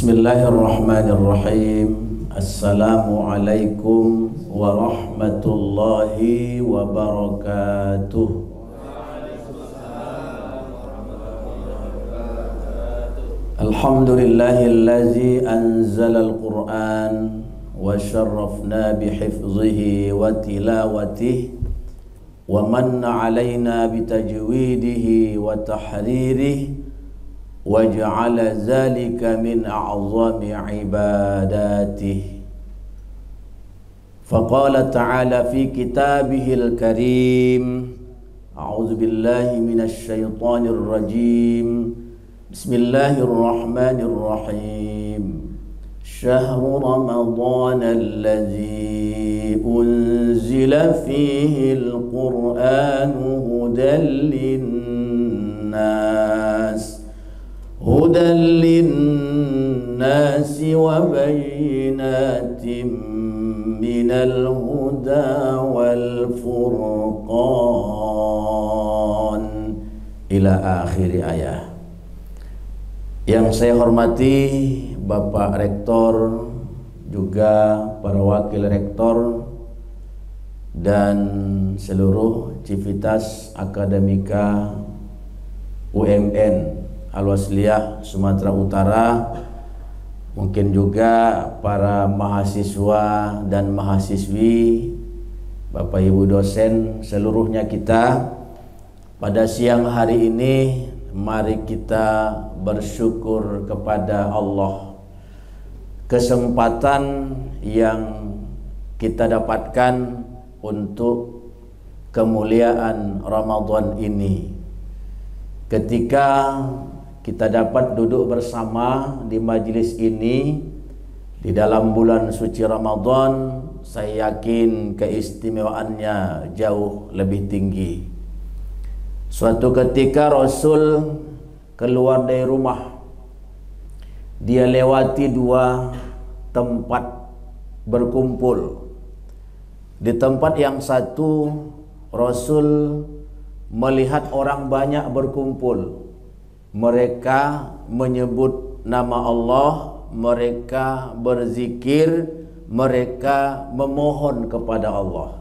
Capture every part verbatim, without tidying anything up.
Bismillahirrahmanirrahim. Assalamualaikum warahmatullahi wabarakatuh. Alhamdulillahillazi anzala al-Qur'an wa syarrafna bihifzihi wa tilawatihi wa manna alaina bitajwidihi wa tahririhi waj'ala zalika min a'zami ibadatihi. Faqala ta'ala fi kitabihil karim, a'udzu billahi minasy syaithanir rajim. Bismillahirrahmanirrahim. Syahru ramadhanal ladzi unzila fihil qur'anu hudan linnas hudan linnasi wa bayyinatin minal huda wal furqan ila akhir ayat. Yang saya hormati Bapak Rektor, juga para wakil rektor dan seluruh civitas akademika U M N Al-Wasliyah Sumatera Utara, mungkin juga para mahasiswa dan mahasiswi, Bapak Ibu dosen, seluruhnya kita pada siang hari ini mari kita bersyukur kepada Allah kesempatan yang kita dapatkan untuk kemuliaan Ramadan ini. Ketika kita dapat duduk bersama di majelis ini di dalam bulan suci Ramadan, saya yakin keistimewaannya jauh lebih tinggi. Suatu ketika Rasul keluar dari rumah, dia lewati dua tempat berkumpul. Di tempat yang satu Rasul melihat orang banyak berkumpul. Mereka menyebut nama Allah, mereka berzikir, mereka memohon kepada Allah.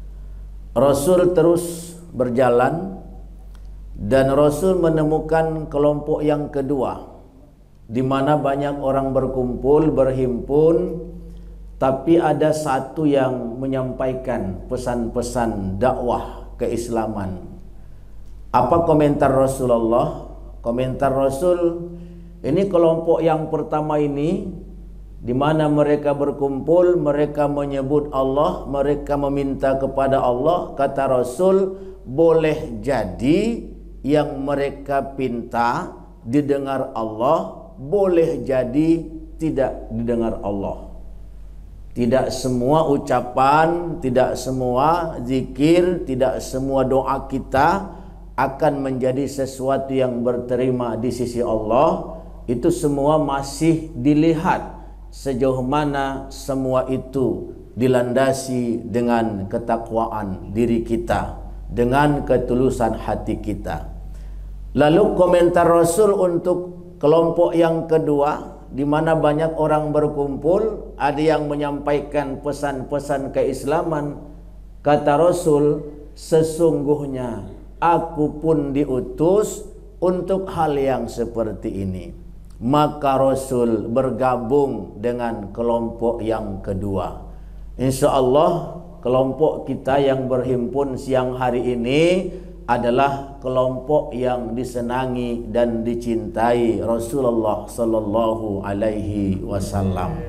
Rasul terus berjalan dan Rasul menemukan kelompok yang kedua, di mana banyak orang berkumpul, berhimpun, tapi ada satu yang menyampaikan pesan-pesan dakwah keislaman. Apa komentar Rasulullah? Komentar Rasul, ini kelompok yang pertama ini, di mana mereka berkumpul, mereka menyebut Allah, mereka meminta kepada Allah. Kata Rasul, boleh jadi yang mereka pinta didengar Allah, boleh jadi tidak didengar Allah. Tidak semua ucapan, tidak semua zikir, tidak semua doa kita akan menjadi sesuatu yang berterima di sisi Allah. Itu semua masih dilihat sejauh mana semua itu dilandasi dengan ketakwaan diri kita, dengan ketulusan hati kita. Lalu komentar Rasul untuk kelompok yang kedua, di mana banyak orang berkumpul, ada yang menyampaikan pesan-pesan keislaman. Kata Rasul, sesungguhnya aku pun diutus untuk hal yang seperti ini. Maka Rasul bergabung dengan kelompok yang kedua. Insya Allah kelompok kita yang berhimpun siang hari ini adalah kelompok yang disenangi dan dicintai Rasulullah Sallallahu Alaihi Wasallam.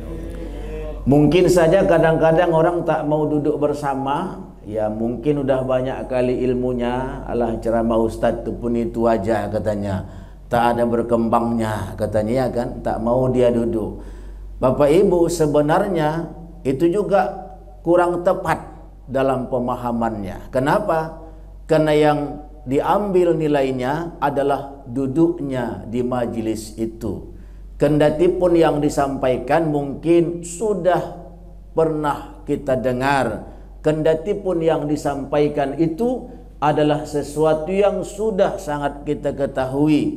Mungkin saja kadang-kadang orang tak mau duduk bersama. Ya mungkin udah banyak kali ilmunya, alah ceramah ustadz itu pun itu aja katanya, tak ada berkembangnya katanya, ya kan, tak mau dia duduk. Bapak Ibu, sebenarnya itu juga kurang tepat dalam pemahamannya. Kenapa? Karena yang diambil nilainya adalah duduknya di majelis itu. Kendati pun yang disampaikan mungkin sudah pernah kita dengar, kendati pun yang disampaikan itu adalah sesuatu yang sudah sangat kita ketahui,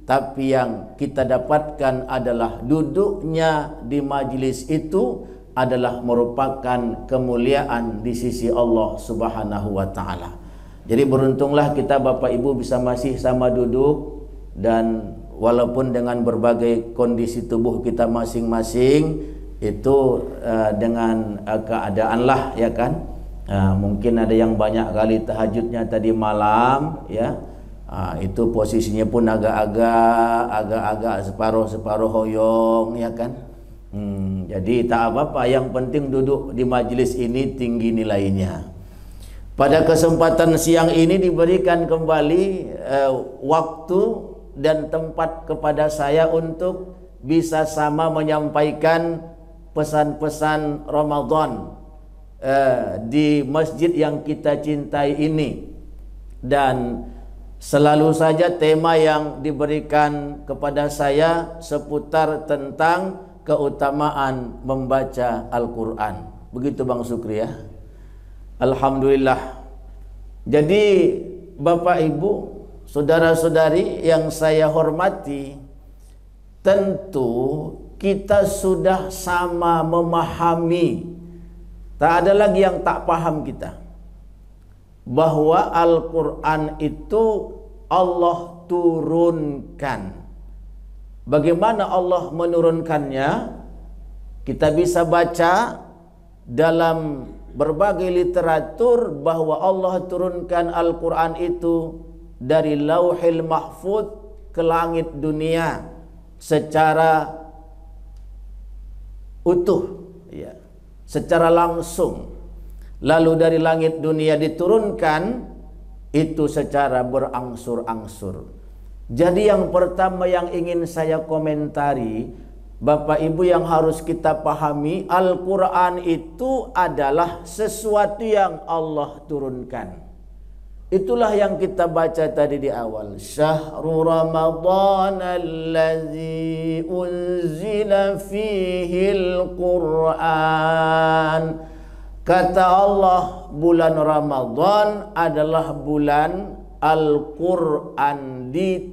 tapi yang kita dapatkan adalah duduknya di majlis itu adalah merupakan kemuliaan di sisi Allah Subhanahu wa taala. Jadi beruntunglah kita Bapak Ibu bisa masih sama duduk, dan walaupun dengan berbagai kondisi tubuh kita masing-masing itu uh, dengan uh, keadaan lah ya kan. Uh, mungkin ada yang banyak kali tahajudnya tadi malam ya. Uh, itu posisinya pun agak-agak agak-agak separuh-separuh hoyong ya kan. Hmm, jadi tak apa-apa, yang penting duduk di majelis ini tinggi nilainya. Pada kesempatan siang ini diberikan kembali uh, waktu dan tempat kepada saya untuk bisa sama menyampaikan pesan-pesan Ramadan uh, di masjid yang kita cintai ini. Dan selalu saja tema yang diberikan kepada saya seputar tentang keutamaan membaca Al-Quran. Begitu Bang Sukri ya. Alhamdulillah. Jadi Bapak Ibu, saudara-saudari yang saya hormati, tentu kita sudah sama memahami, tak ada lagi yang tak paham kita, bahwa Al-Quran itu Allah turunkan. Bagaimana Allah menurunkannya? Kita bisa baca dalam berbagai literatur bahwa Allah turunkan Al-Quran itu dari Lauhil Mahfuz ke langit dunia secara utuh ya, secara langsung. Lalu dari langit dunia diturunkan itu secara berangsur-angsur. Jadi yang pertama yang ingin saya komentari, Bapak Ibu, yang harus kita pahami, Al-Quran itu adalah sesuatu yang Allah turunkan. Itulah yang kita baca tadi di awal. Syahrul Ramadan allazi unzila fihil Quran. Kata Allah, bulan Ramadan adalah bulan Al-Quran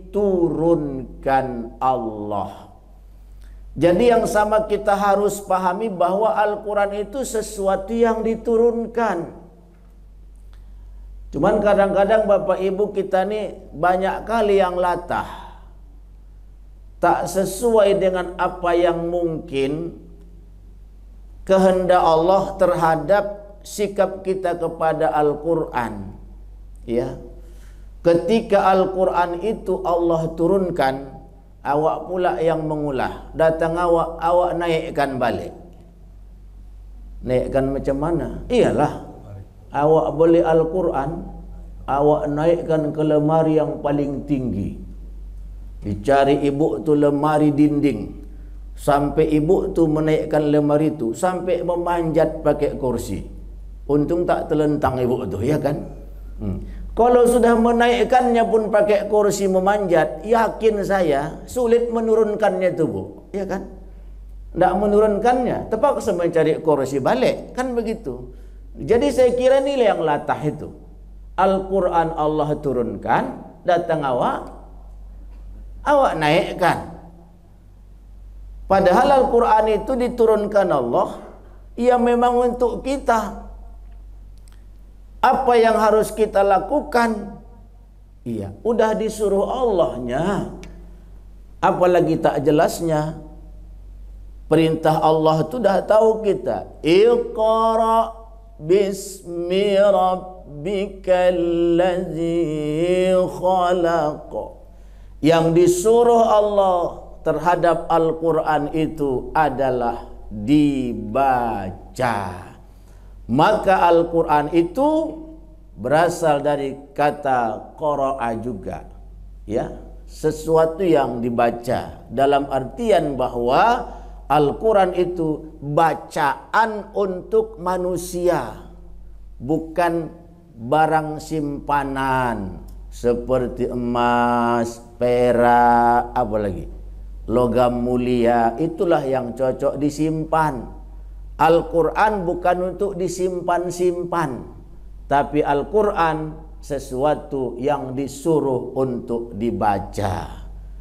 diturunkan Allah. Jadi yang sama kita harus pahami bahwa Al-Quran itu sesuatu yang diturunkan. Cuman kadang-kadang Bapak Ibu kita nih banyak kali yang latah, tak sesuai dengan apa yang mungkin kehendak Allah terhadap sikap kita kepada Al-Quran. Ya, ketika Al-Quran itu Allah turunkan, awak pula yang mengulah. Datang awak, awak naikkan balik. Naikkan macam mana? Iyalah, awak beli Al-Quran, awak naikkan ke lemari yang paling tinggi. Dicari ibu tu lemari dinding, sampai ibu tu menaikkan lemari tu sampai memanjat pakai kursi. Untung tak terlentang ibu tu, ya kan? Hmm. Kalau sudah menaikkannya pun pakai kursi memanjat, yakin saya sulit menurunkannya itu, Bu. Ya kan? Tidak menurunkannya, terpaksa mencari kursi balik. Kan begitu. Jadi saya kira nilai yang latah itu. Al-Quran Allah turunkan, datang awak, awak naikkan. Padahal Al-Quran itu diturunkan Allah, ya memang untuk kita. Apa yang harus kita lakukan? Iya, udah disuruh Allahnya. Apalagi tak jelasnya. Perintah Allah itu dah tahu kita. Iqra bismi rabbikal ladzi khalaq. Yang disuruh Allah terhadap Al-Quran itu adalah dibaca. Maka Al-Quran itu berasal dari kata qara'a juga, ya, sesuatu yang dibaca, dalam artian bahwa Al-Quran itu bacaan untuk manusia, bukan barang simpanan seperti emas, perak, apa lagi, logam mulia. Itulah yang cocok disimpan. Al-Quran bukan untuk disimpan-simpan, tapi Al-Quran sesuatu yang disuruh untuk dibaca.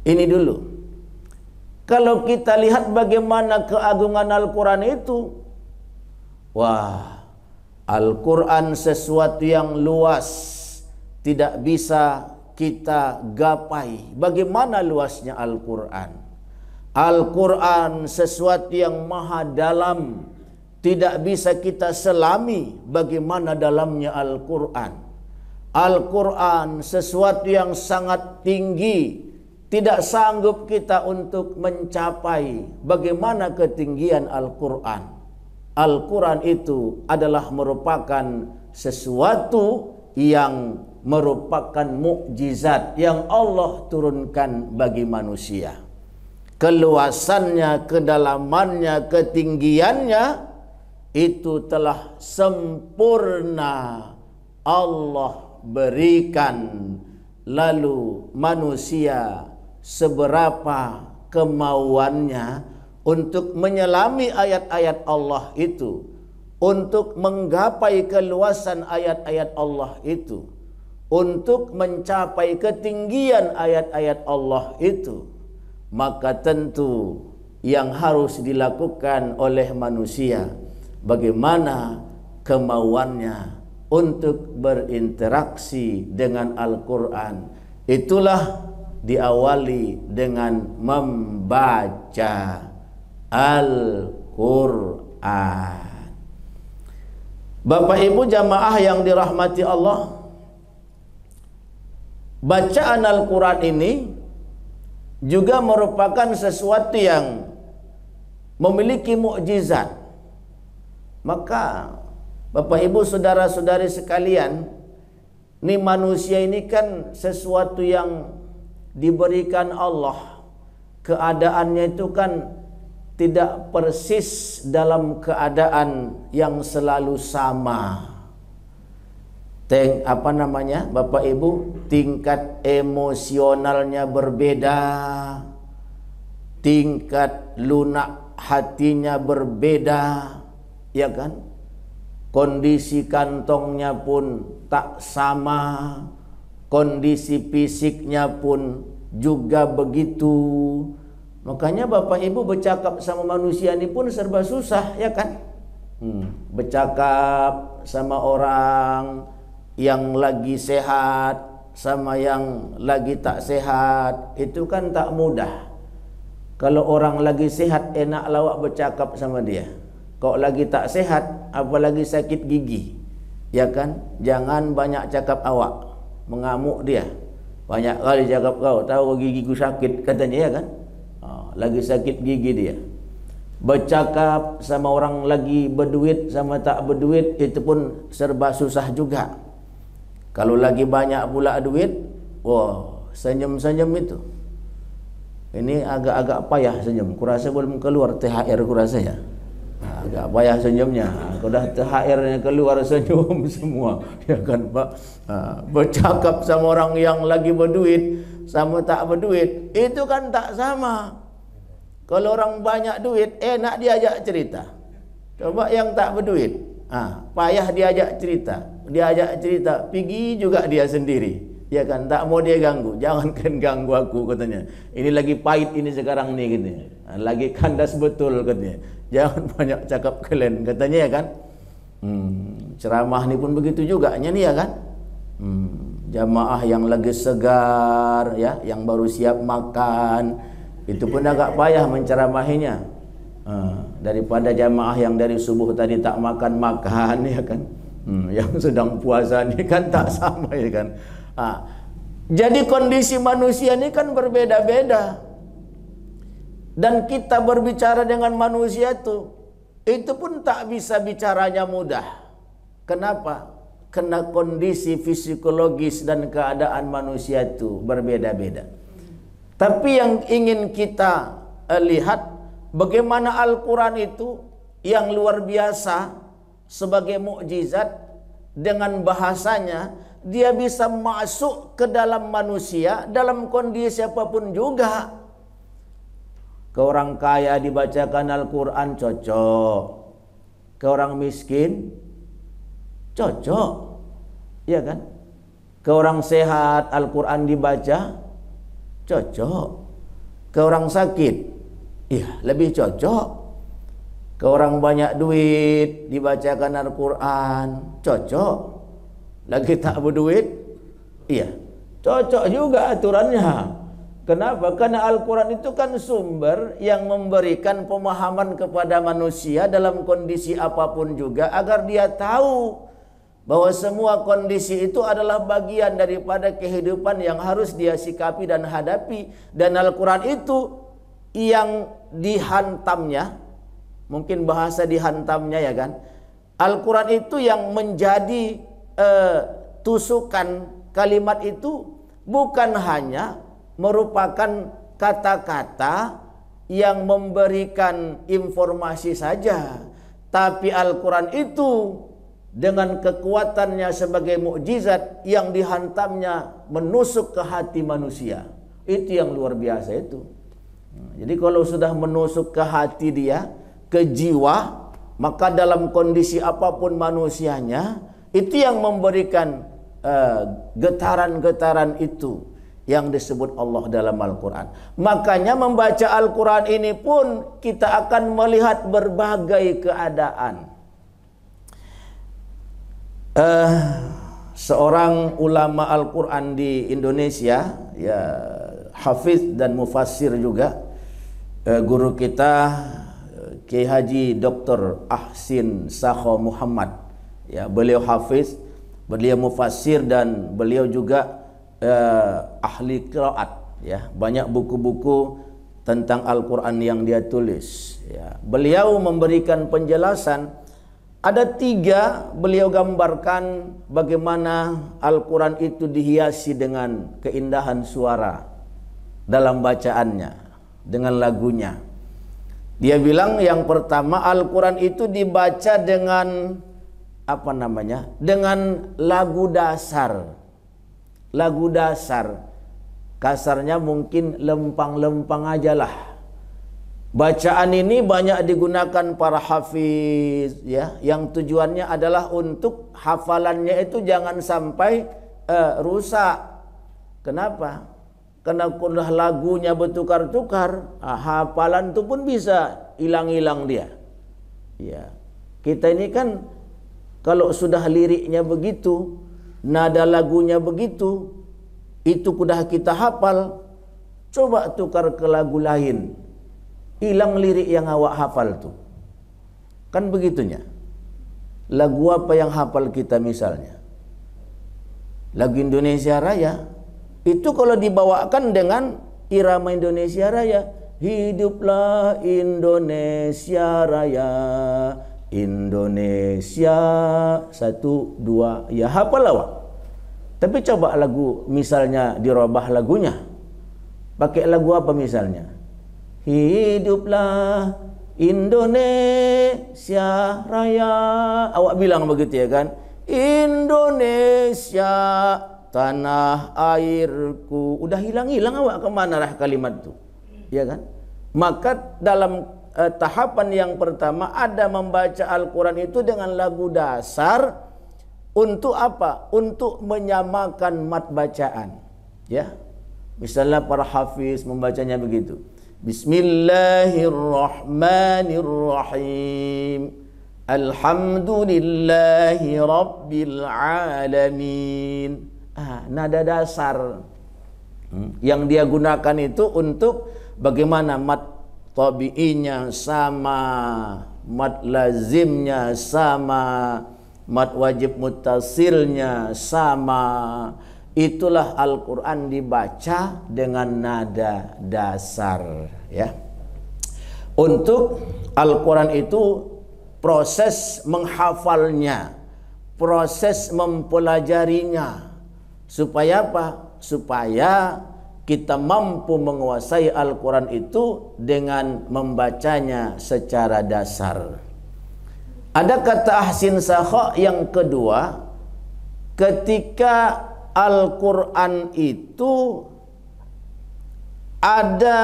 Ini dulu. Kalau kita lihat bagaimana keagungan Al-Quran itu, wah, Al-Quran sesuatu yang luas, tidak bisa kita gapai. Bagaimana luasnya Al-Quran? Al-Quran sesuatu yang maha dalam, tidak bisa kita selami bagaimana dalamnya Al-Quran. Al-Quran sesuatu yang sangat tinggi, tidak sanggup kita untuk mencapai bagaimana ketinggian Al-Quran. Al-Quran itu adalah merupakan sesuatu yang merupakan mukjizat yang Allah turunkan bagi manusia. Keluasannya, kedalamannya, ketinggiannya itu telah sempurna Allah berikan. Lalu manusia seberapa kemauannya untuk menyelami ayat-ayat Allah itu, untuk menggapai keluasan ayat-ayat Allah itu, untuk mencapai ketinggian ayat-ayat Allah itu, maka tentu yang harus dilakukan oleh manusia bagaimana kemauannya untuk berinteraksi dengan Al-Quran. Itulah diawali dengan membaca Al-Quran. Bapak Ibu jamaah yang dirahmati Allah, bacaan Al-Quran ini juga merupakan sesuatu yang memiliki mukjizat. Maka Bapak Ibu saudara-saudari sekalian, ini manusia ini kan sesuatu yang diberikan Allah. Keadaannya itu kan tidak persis dalam keadaan yang selalu sama. Teng, apa namanya Bapak Ibu, tingkat emosionalnya berbeda, tingkat lunak hatinya berbeda, ya kan? Kondisi kantongnya pun tak sama, kondisi fisiknya pun juga begitu. Makanya Bapak Ibu bercakap sama manusia ini pun serba susah, ya kan? Hmm. Bercakap sama orang yang lagi sehat sama yang lagi tak sehat itu kan tak mudah. Kalau orang lagi sehat enak lawak bercakap sama dia. Kalau lagi tak sehat, apalagi sakit gigi, ya kan? Jangan banyak cakap awak, mengamuk dia. Banyak kali cakap kau, tahu gigiku sakit katanya, ya kan? Oh, lagi sakit gigi dia. Bercakap sama orang lagi berduit sama tak berduit itu pun serba susah juga. Kalau lagi banyak pula duit, wah, senyum-senyum itu. Ini agak-agak payah senyum. Kurasa belum keluar T H R kurasa ya. Nah, agak payah senyumnya. Sudah T H R-nya keluar senyum semua, ya kan Pak? Nah, bercakap sama orang yang lagi berduit sama tak berduit itu kan tak sama. Kalau orang banyak duit enak diajak cerita. Coba yang tak berduit, ah, payah diajak cerita. Diajak cerita, pergi juga dia sendiri, ya kan? Tak mau dia ganggu. Jangankan ganggu aku katanya. Ini lagi pahit ini sekarang nih katanya. Lagi kandas betul katanya. Jangan banyak cakap kalian katanya, ya kan? Hmm, ceramah ni pun begitu juga nih, ya kan? Hmm, jamaah yang lagi segar, ya, yang baru siap makan, itu pun agak payah menceramahinya. Hmm, daripada jamaah yang dari subuh tadi tak makan-makan, ya kan? Hmm, yang sedang puasa ni kan tak sama, ya kan? Ah, jadi kondisi manusia ni kan berbeda-beda. Dan kita berbicara dengan manusia itu, itu pun tak bisa bicaranya mudah. Kenapa? Karena kondisi psikologis dan keadaan manusia itu berbeda-beda. Tapi yang ingin kita uh, lihat, bagaimana Al-Quran itu yang luar biasa sebagai mukjizat, dengan bahasanya dia bisa masuk ke dalam manusia dalam kondisi apapun juga. Ke orang kaya dibacakan Al-Quran cocok, ke orang miskin cocok, ya kan? Ke orang sehat Al-Quran dibaca cocok, ke orang sakit, iya lebih cocok. Ke orang banyak duit dibacakan Al-Quran, cocok. Lagi tak berduit, iya cocok juga aturannya. Kenapa? Karena Al-Quran itu kan sumber yang memberikan pemahaman kepada manusia dalam kondisi apapun juga, agar dia tahu bahwa semua kondisi itu adalah bagian daripada kehidupan yang harus dia sikapi dan hadapi. Dan Al-Quran itu yang dihantamnya, mungkin bahasa dihantamnya ya kan, Al-Quran itu yang menjadi uh, tusukan kalimat itu bukan hanya merupakan kata-kata yang memberikan informasi saja, tapi Al-Quran itu dengan kekuatannya sebagai mukjizat yang dihantamnya menusuk ke hati manusia. Itu yang luar biasa itu. Jadi kalau sudah menusuk ke hati dia, ke jiwa, maka dalam kondisi apapun manusianya, itu yang memberikan uh, getaran-getaran itu yang disebut Allah dalam Al-Quran. Makanya membaca Al-Quran ini pun kita akan melihat berbagai keadaan. Uh, seorang ulama Al-Quran di Indonesia, ya hafiz dan mufassir juga, uh, guru kita Kiai Haji Doktor Ahsin Sakho Muhammad, ya beliau hafiz, beliau mufassir, dan beliau juga uh, ahli qiraat, ya banyak buku-buku tentang Al-Quran yang dia tulis, ya. Beliau memberikan penjelasan, ada tiga, beliau gambarkan bagaimana Al-Quran itu dihiasi dengan keindahan suara dalam bacaannya, dengan lagunya. Dia bilang yang pertama, Al-Quran itu dibaca dengan apa namanya? Dengan lagu dasar. Lagu dasar. Kasarnya mungkin lempang-lempang aja lah. Bacaan ini banyak digunakan para hafiz, ya, yang tujuannya adalah untuk hafalannya itu jangan sampai uh, rusak. Kenapa? Karena kalau lagunya bertukar-tukar, ah, hafalan itu pun bisa hilang-hilang dia. Ya, kita ini kan kalau sudah liriknya begitu, nada lagunya begitu, itu sudah kita hafal, coba tukar ke lagu lain, hilang lirik yang awak hafal tuh. Kan begitunya. Lagu apa yang hafal kita misalnya? Lagu Indonesia Raya. Itu kalau dibawakan dengan irama Indonesia Raya, hiduplah Indonesia Raya, Indonesia, satu, dua, ya hafal awak. Tapi coba lagu misalnya dirubah lagunya, pakai lagu apa misalnya? Hiduplah Indonesia Raya, awak bilang begitu ya kan? Indonesia tanah airku, udah hilang-hilang awak kemana lah kalimat itu, ya kan? Maka dalam uh, tahapan yang pertama ada membaca Al-Quran itu dengan lagu dasar. Untuk apa? Untuk menyamakan mat bacaan, ya. Misalnya para hafiz membacanya begitu, Bismillahirrahmanirrahim, Alhamdulillahi Rabbil Alamin. Ah, nada dasar hmm. yang dia gunakan itu untuk bagaimana mat tabi'inya sama, mat lazimnya sama, mat wajib muttasilnya sama. Itulah Al-Quran dibaca dengan nada dasar, ya. Untuk Al-Quran itu proses menghafalnya, proses mempelajarinya. Supaya apa? Supaya kita mampu menguasai Al-Quran itu dengan membacanya secara dasar. Ada kata Ahsin Sakho yang kedua, ketika Al-Quran itu ada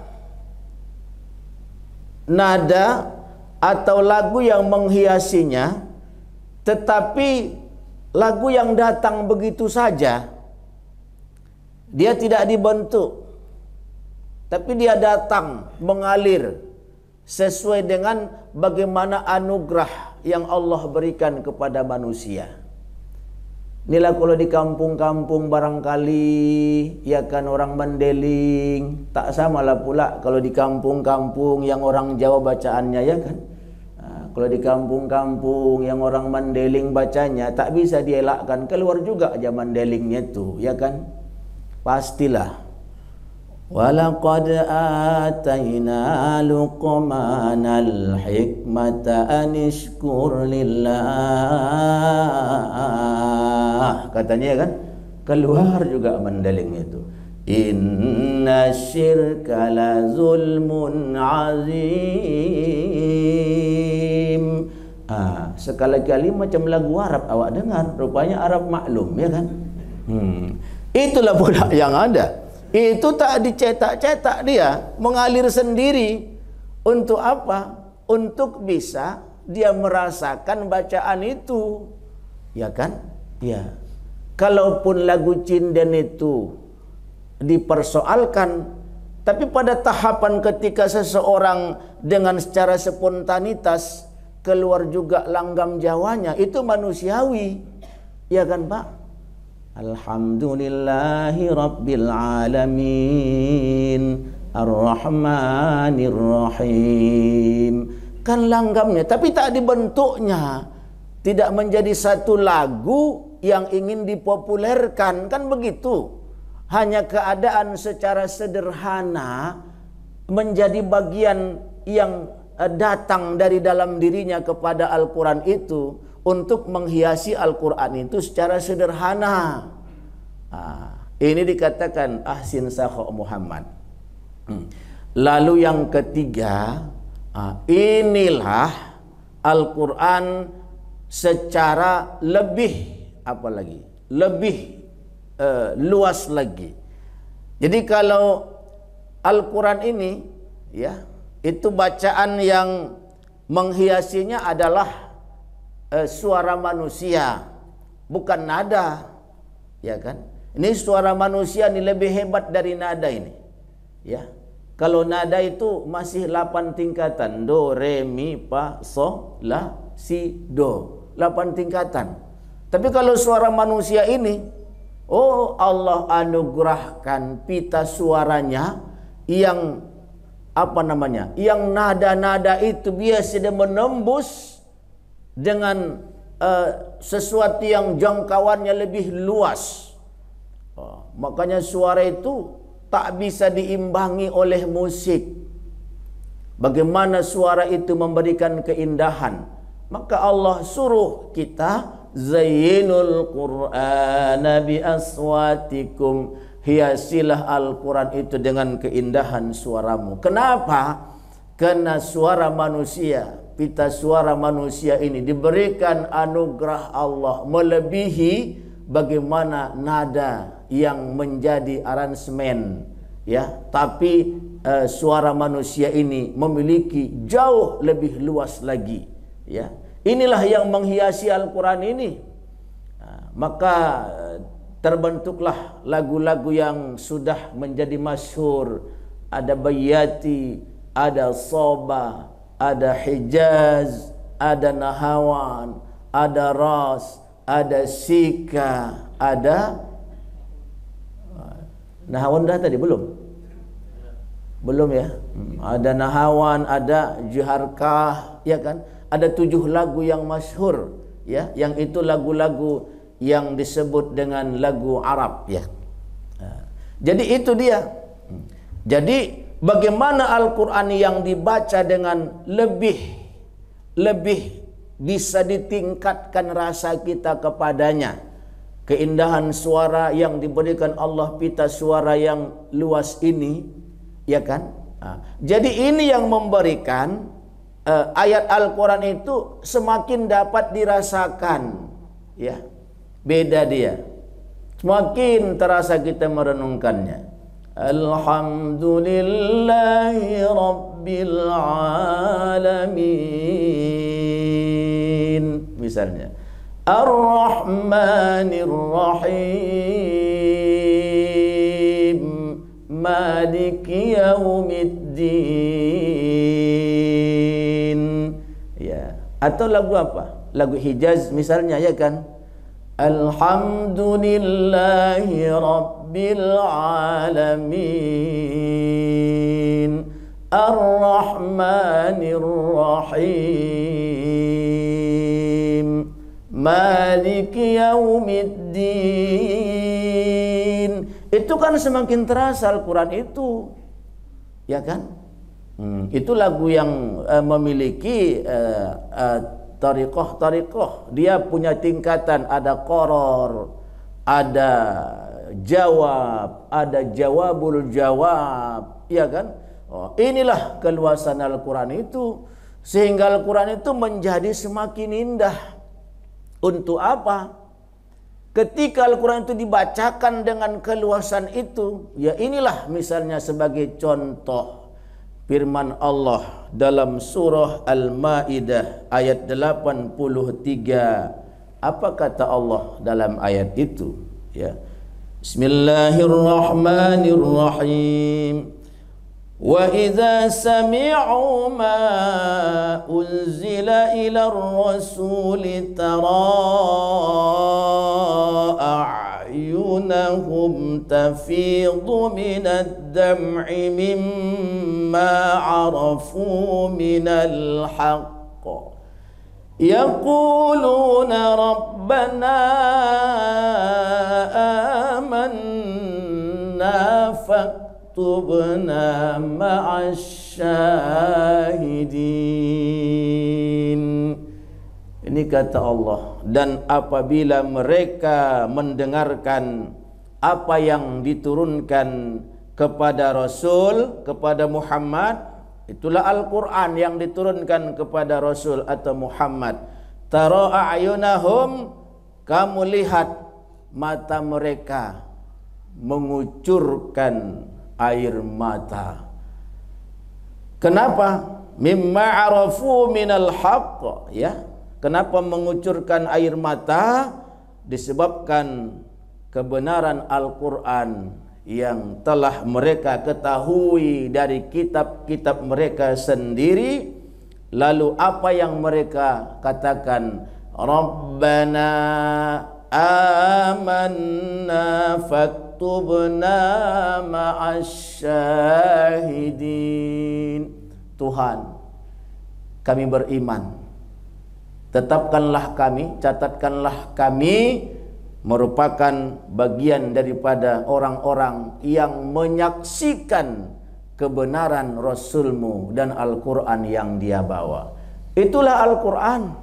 nada atau lagu yang menghiasinya, tetapi lagu yang datang begitu saja, dia tidak dibentuk, tapi dia datang mengalir sesuai dengan bagaimana anugerah yang Allah berikan kepada manusia. Inilah kalau di kampung-kampung barangkali ya kan orang Mandeling, tak samalah pula kalau di kampung-kampung yang orang Jawa bacaannya ya kan. Nah, kalau di kampung-kampung yang orang Mandeling bacanya tak bisa dielakkan, keluar juga aja Mandelingnya itu ya kan. Pastilah. Walaqad atayna Luqmanal hikmata anishkur lillah. Katanya kan, keluar juga Mandelingnya itu. Inna syirka la zulmun azim. Ah, sekali-kali macam lagu Arab awak dengar, rupanya Arab maklum ya kan. Hmm. Itulah pula yang ada. Itu tak dicetak-cetak, dia mengalir sendiri. Untuk apa? Untuk bisa dia merasakan bacaan itu. Ya kan? Ya. Kalaupun lagu cinden itu dipersoalkan, tapi pada tahapan ketika seseorang dengan secara spontanitas keluar juga langgam Jawanya, itu manusiawi. Ya kan, Pak? Alhamdulillahi Rabbil Alamin Ar-Rahmanir Rahim. Kan langgamnya, tapi tak dibentuknya. Tidak menjadi satu lagu yang ingin dipopulerkan. Kan begitu. Hanya keadaan secara sederhana menjadi bagian yang datang dari dalam dirinya kepada Al-Quran itu, untuk menghiasi Al-Quran itu secara sederhana. Nah, ini dikatakan ahsin sakha Muhammad. Hmm. Lalu yang ketiga, ah, inilah Al-Quran secara lebih apa lagi? Lebih uh, luas lagi. Jadi kalau Al-Quran ini ya, itu bacaan yang menghiasinya adalah Uh, suara manusia, bukan nada, ya kan? Ini suara manusia ini lebih hebat dari nada ini, ya. Kalau nada itu masih delapan tingkatan, do, re, mi, fa, so, la, si, do, delapan tingkatan. Tapi kalau suara manusia ini, oh Allah anugerahkan pita suaranya yang apa namanya? Yang nada-nada itu biasa dia menembus dengan uh, sesuatu yang jangkauannya lebih luas. Oh, makanya suara itu tak bisa diimbangi oleh musik. Bagaimana suara itu memberikan keindahan. Maka Allah suruh kita, zayyinul Qur'ana bi aswatikum, hiasilah Al-Quran itu dengan keindahan suaramu. Kenapa? Karena suara manusia, pita suara manusia ini diberikan anugerah Allah melebihi bagaimana nada yang menjadi aransemen, ya. Tapi uh, suara manusia ini memiliki jauh lebih luas lagi, ya. Inilah yang menghiasi Al-Quran ini. Nah, maka terbentuklah lagu-lagu yang sudah menjadi masyhur. Ada Bayati, ada Soba, ada Hijaz, ada Nahawan, ada Ras, ada Sika, ada Nahawan dah tadi belum? Belum ya? Ada Nahawan, ada Juharkah, ya kan? Ada tujuh lagu yang masyhur, ya, yang itu lagu-lagu yang disebut dengan lagu Arab, ya. Jadi itu dia. Jadi bagaimana Al-Quran yang dibaca dengan lebih lebih bisa ditingkatkan rasa kita kepadanya. Keindahan suara yang diberikan Allah, pita suara yang luas ini, ya kan? Jadi ini yang memberikan uh, ayat Al-Quran itu semakin dapat dirasakan, ya. Beda dia, semakin terasa kita merenungkannya. Alhamdulillahi Rabbil Alamin, misalnya Ar-Rahmanir Rahim, maliki yaumiddin. Ya, atau lagu apa? Lagu Hijaz misalnya, ya kan? Alhamdulillahi rabbil alamin ar-rahmanir rahim maliki yaumiddin. Itu kan semakin terasa Al-Quran itu, ya kan? Hmm, itu lagu yang uh, memiliki uh, uh, tariqah-tariqah. Dia punya tingkatan, ada qoror, ada jawab, ada jawabul jawab, ya kan? Oh, inilah keluasan Al-Quran itu, sehingga Al-Quran itu menjadi semakin indah. Untuk apa? Ketika Al-Quran itu dibacakan dengan keluasan itu, ya inilah misalnya sebagai contoh firman Allah dalam surah Al-Maidah ayat delapan puluh tiga. Apa kata Allah dalam ayat itu? Ya. Bismillahirrahmanirrahim. Wa idza sami'u ma unzila ila ar-rasuli tara a'yunahum tafidhu minad dam'i mimma 'arafu minal haqq yaquluna rabbana amanna fa tubna ma'asyahidin. Ini kata Allah, dan apabila mereka mendengarkan apa yang diturunkan kepada Rasul, kepada Muhammad, itulah Al-Quran yang diturunkan kepada Rasul atau Muhammad, tara a'yunahum, kamu lihat mata mereka mengucurkan air mata. Kenapa? Mimma arafu minal haqq, ya. Kenapa mengucurkan air mata? Disebabkan kebenaran Al-Quran yang telah mereka ketahui dari kitab-kitab mereka sendiri. Lalu apa yang mereka katakan? Rabbana amanna faktubna ma'asyahidin. Tuhan, kami beriman, tetapkanlah kami, catatkanlah kami merupakan bagian daripada orang-orang yang menyaksikan kebenaran Rasulmu dan Al-Quran yang dia bawa. Itulah Al-Quran.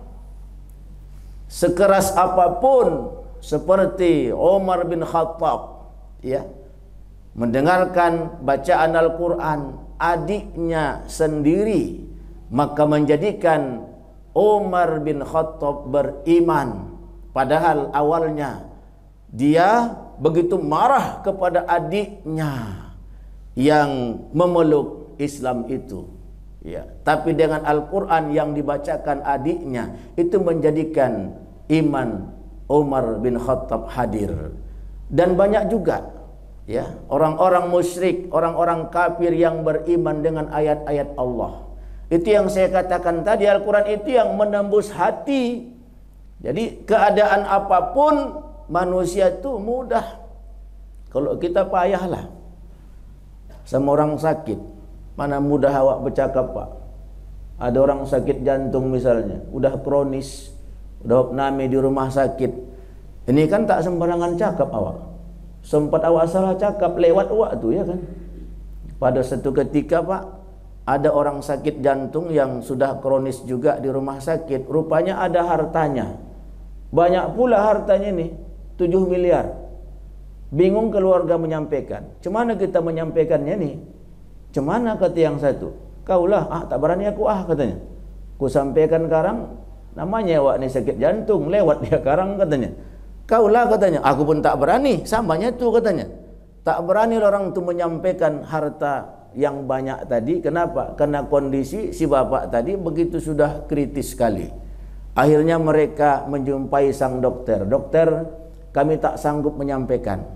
Sekeras apapun, seperti Umar bin Khattab, ya, mendengarkan bacaan Al-Quran adiknya sendiri, maka menjadikan Umar bin Khattab beriman. Padahal awalnya dia begitu marah kepada adiknya yang memeluk Islam itu, ya. Tapi dengan Al-Quran yang dibacakan adiknya, itu menjadikan iman Umar bin Khattab hadir. Dan banyak juga, ya, orang-orang musyrik, orang-orang kafir yang beriman dengan ayat-ayat Allah. Itu yang saya katakan tadi, Al-Quran itu yang menembus hati. Jadi keadaan apapun manusia itu mudah. Kalau kita payahlah sama orang sakit, mana mudah awak bercakap, Pak? Ada orang sakit jantung misalnya, udah kronis, udah nami di rumah sakit. Ini kan tak sembarangan cakap awak. Sempat awak salah cakap lewat awak tu, ya kan? Pada satu ketika, Pak, ada orang sakit jantung yang sudah kronis juga di rumah sakit. Rupanya ada hartanya. Banyak pula hartanya ini, tujuh miliar. Bingung keluarga menyampaikan. Cemana kita menyampaikannya nih? Cemana kata yang satu? Kaulah, ah tak berani aku ah katanya. Ku sampaikan karang, namanya awak ni sakit jantung, lewat dia karang katanya. Kaulah katanya, aku pun tak berani, samanya tu katanya. Tak berani orang tu menyampaikan harta yang banyak tadi. Kenapa? Karena kondisi si bapak tadi begitu sudah kritis sekali. Akhirnya mereka menjumpai sang dokter. Dokter, kami tak sanggup menyampaikan.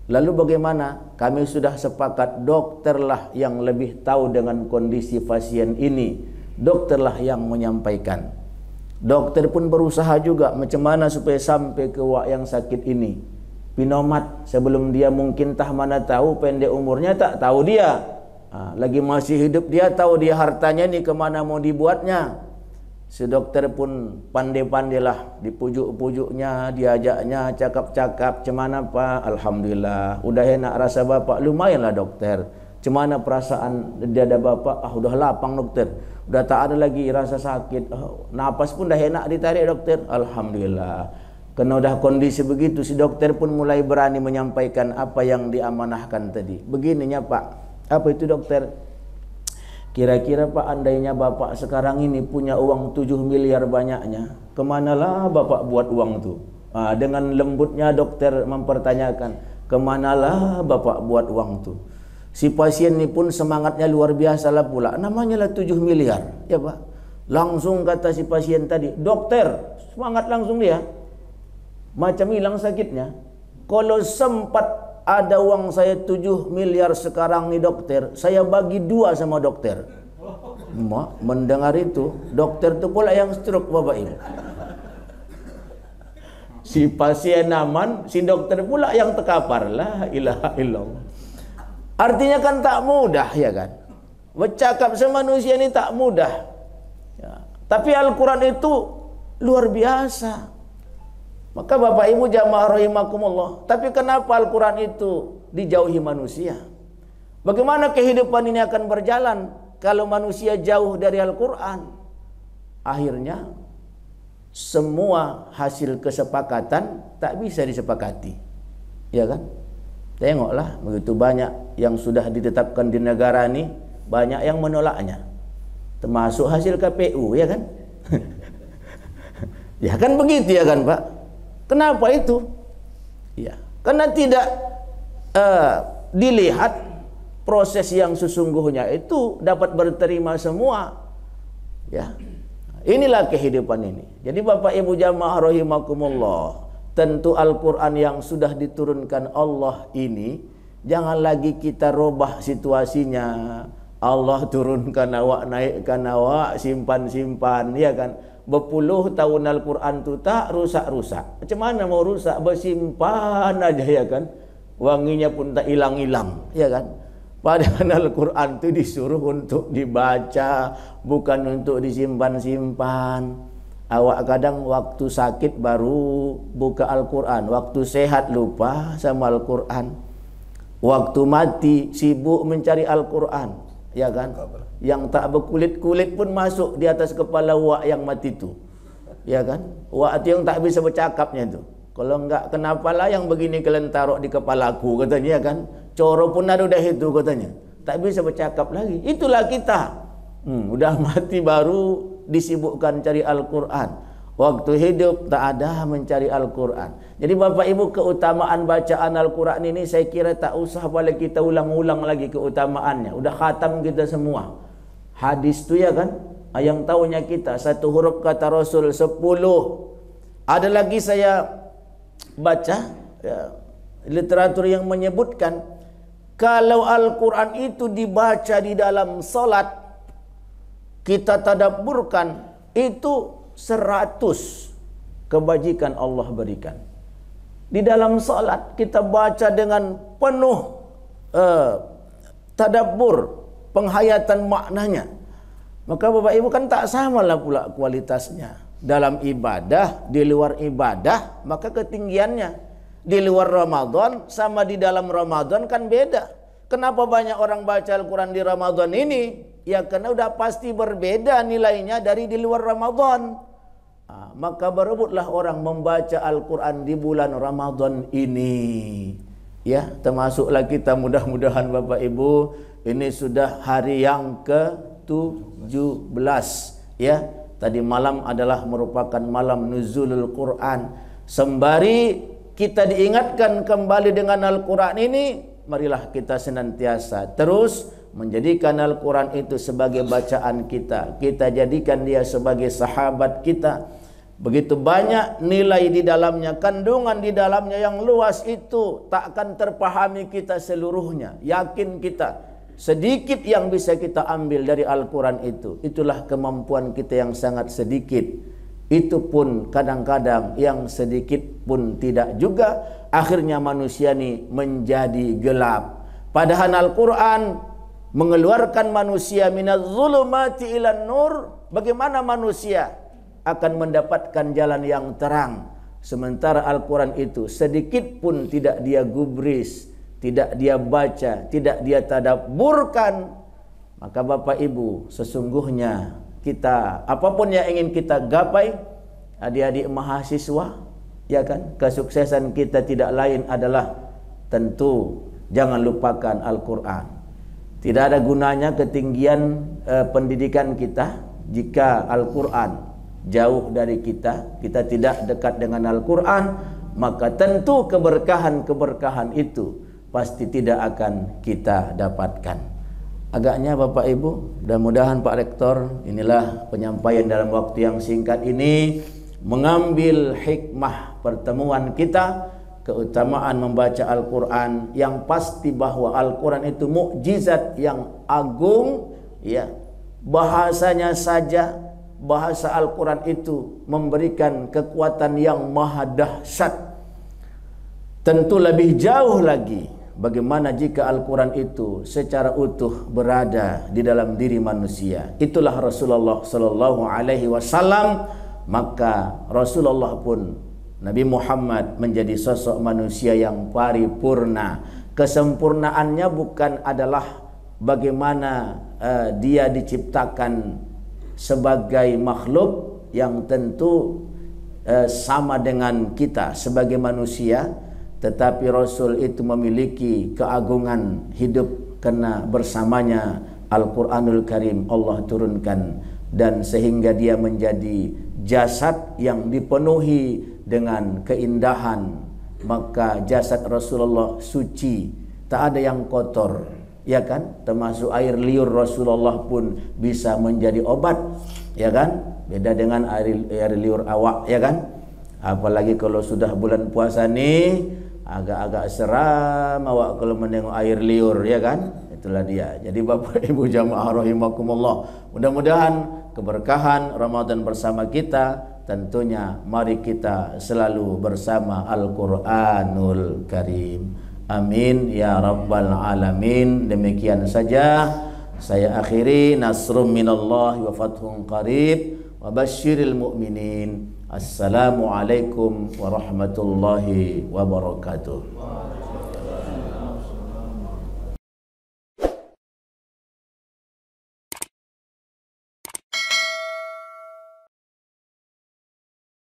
Lalu bagaimana? Kami sudah sepakat dokterlah yang lebih tahu dengan kondisi pasien ini. Dokterlah yang menyampaikan. Dokter pun berusaha juga macam mana supaya sampai ke wak yang sakit ini. Pinomat sebelum dia mungkin tah mana tahu, pendek umurnya tak tahu dia. Ha, lagi masih hidup dia tahu dia hartanya ni kemana mau dibuatnya. Si dokter pun pandai-pandailah, dipujuk-pujuknya, diajaknya, cakap-cakap, cemana Pak? Alhamdulillah, udah enak rasa bapak, lumayanlah dokter. Cemana perasaan dada bapak? Ah, udah lapang dokter, udah tak ada lagi rasa sakit, oh, napas pun dah enak ditarik dokter. Alhamdulillah. Karena udah kondisi begitu, si dokter pun mulai berani menyampaikan apa yang diamanahkan tadi. Begininya Pak, apa itu dokter? Kira-kira Pak, andainya Bapak sekarang ini punya uang tujuh miliar banyaknya, kemanalah Bapak buat uang itu? Nah, dengan lembutnya dokter mempertanyakan, kemanalah Bapak buat uang itu? Si pasien ini pun semangatnya luar biasa lah pula, namanya lah tujuh miliar, ya Pak. Langsung kata si pasien tadi, dokter, semangat langsung dia, macam hilang sakitnya. Kalau sempat ada uang saya tujuh miliar sekarang nih dokter, saya bagi dua sama dokter. Mak, mendengar itu, dokter itu pula yang stroke Bapak Ibu. Si pasien aman, si dokter pula yang terkapar. La ilaha illallah. Artinya kan tak mudah, ya kan? Bercakap sama manusia ini tak mudah. Ya. Tapi Al-Quran itu luar biasa. Maka Bapak Ibu jamaah rahimakumullah, tapi kenapa Al-Quran itu dijauhi manusia? Bagaimana kehidupan ini akan berjalan kalau manusia jauh dari Al-Quran? Akhirnya semua hasil kesepakatan tak bisa disepakati, ya kan? Tengoklah, begitu banyak yang sudah ditetapkan di negara ini, banyak yang menolaknya, termasuk hasil K P U, ya kan? Ya kan begitu, ya kan Pak? Kenapa itu? Ya, karena tidak uh, dilihat proses yang sesungguhnya itu dapat berterima semua. Ya, inilah kehidupan ini. Jadi Bapak Ibu jamaah rahimakumullah, tentu Al-Quran yang sudah diturunkan Allah ini jangan lagi kita robah situasinya. Allah turunkan awak, naikkan awak, simpan-simpan, ya kan? Berpuluh tahun Al-Quran itu tak rusak-rusak. Macam mana mau rusak? Bersimpan aja, ya kan? Wanginya pun tak hilang-hilang, ya kan? Padahal Al-Quran itu disuruh untuk dibaca, bukan untuk disimpan-simpan. Awak kadang waktu sakit baru buka Al-Quran, waktu sehat lupa sama Al-Quran, waktu mati sibuk mencari Al-Quran, ya kan? Yang tak berkulit-kulit pun masuk di atas kepala wak yang mati itu, ya kan? Wak itu yang tak bisa bercakapnya itu. Kalau enggak, kenapalah yang begini kalian taruh di kepalaku, katanya, kan? Coro pun ada udah itu, katanya. Tak bisa bercakap lagi. Itulah kita. Hmm, udah mati baru disibukkan cari Al-Quran. Waktu hidup tak ada mencari Al-Quran. Jadi Bapak Ibu, keutamaan bacaan Al-Quran ini saya kira tak usah boleh kita ulang-ulang lagi keutamaannya. Udah khatam kita semua. Hadis tu, ya kan? Yang tahunya kita, satu huruf kata Rasul sepuluh. Ada lagi saya baca ya, literatur yang menyebutkan kalau Al-Quran itu dibaca di dalam salat, kita tadabburkan, itu seratus kebajikan Allah berikan. Di dalam salat kita baca dengan penuh uh, tadabbur, penghayatan maknanya, maka Bapak Ibu kan tak samalah pula kualitasnya. Dalam ibadah, di luar ibadah, maka ketinggiannya. Di luar Ramadan sama di dalam Ramadan kan beda. Kenapa banyak orang baca Al-Quran di Ramadan ini? Ya karena udah pasti berbeda nilainya dari di luar Ramadan. Nah, maka berebutlah orang membaca Al-Quran di bulan Ramadan ini. Ya, termasuklah kita, mudah-mudahan Bapak Ibu, ini sudah hari yang ke tujuh belas, ya. Tadi malam adalah merupakan malam nuzulul Quran. Sembari kita diingatkan kembali dengan Al-Quran ini, marilah kita senantiasa terus menjadikan Al-Quran itu sebagai bacaan kita. Kita jadikan dia sebagai sahabat kita. Begitu banyak nilai di dalamnya, kandungan di dalamnya yang luas itu tak akan terpahami kita seluruhnya. Yakin kita, sedikit yang bisa kita ambil dari Al-Quran itu. Itulah kemampuan kita yang sangat sedikit. Itu pun kadang-kadang yang sedikit pun tidak juga. Akhirnya manusia ini menjadi gelap. Padahal Al-Quran mengeluarkan manusia minaz zulumati ilan nur. Bagaimana manusia akan mendapatkan jalan yang terang, sementara Al-Quran itu sedikit pun tidak dia gubris, tidak dia baca, tidak dia tadabburkan. Maka Bapak Ibu, sesungguhnya kita, apapun yang ingin kita gapai, adik-adik mahasiswa, ya kan, kesuksesan kita tidak lain adalah tentu jangan lupakan Al-Quran. Tidak ada gunanya ketinggian eh, pendidikan kita jika Al-Quran jauh dari kita, kita tidak dekat dengan Al-Quran, maka tentu keberkahan-keberkahan itu pasti tidak akan kita dapatkan. Agaknya Bapak Ibu, mudah-mudahan Pak Rektor, inilah penyampaian dalam waktu yang singkat ini, mengambil hikmah pertemuan kita, keutamaan membaca Al-Quran, yang pasti bahwa Al-Quran itu mukjizat yang agung, ya, bahasanya saja, bahasa Al-Quran itu memberikan kekuatan yang maha dahsyat. Tentu lebih jauh lagi bagaimana jika Al-Quran itu secara utuh berada di dalam diri manusia. Itulah Rasulullah Sallallahu Alaihi Wasallam. Maka Rasulullah pun, Nabi Muhammad, menjadi sosok manusia yang paripurna. Kesempurnaannya bukan adalah bagaimana uh, dia diciptakan sebagai makhluk yang tentu eh, sama dengan kita sebagai manusia, tetapi Rasul itu memiliki keagungan hidup karena bersamanya Al-Quranul Karim Allah turunkan, dan sehingga dia menjadi jasad yang dipenuhi dengan keindahan. Maka jasad Rasulullah suci, tak ada yang kotor, ya kan, termasuk air liur Rasulullah pun bisa menjadi obat, ya kan, beda dengan air, air liur awak, ya kan. Apalagi kalau sudah bulan puasa nih, agak-agak seram awak kalau menengok air liur, ya kan. Itulah dia. Jadi Bapak Ibu jamaah rahimakumullah, mudah-mudahan keberkahan Ramadan bersama kita. Tentunya mari kita selalu bersama Al-Quranul Karim. Amin ya rabbal alamin. Demikian saja saya akhiri. Nasrum minallahi wa fathun qarib wa basyiril mu'minin. Assalamualaikum warahmatullahi wabarakatuh.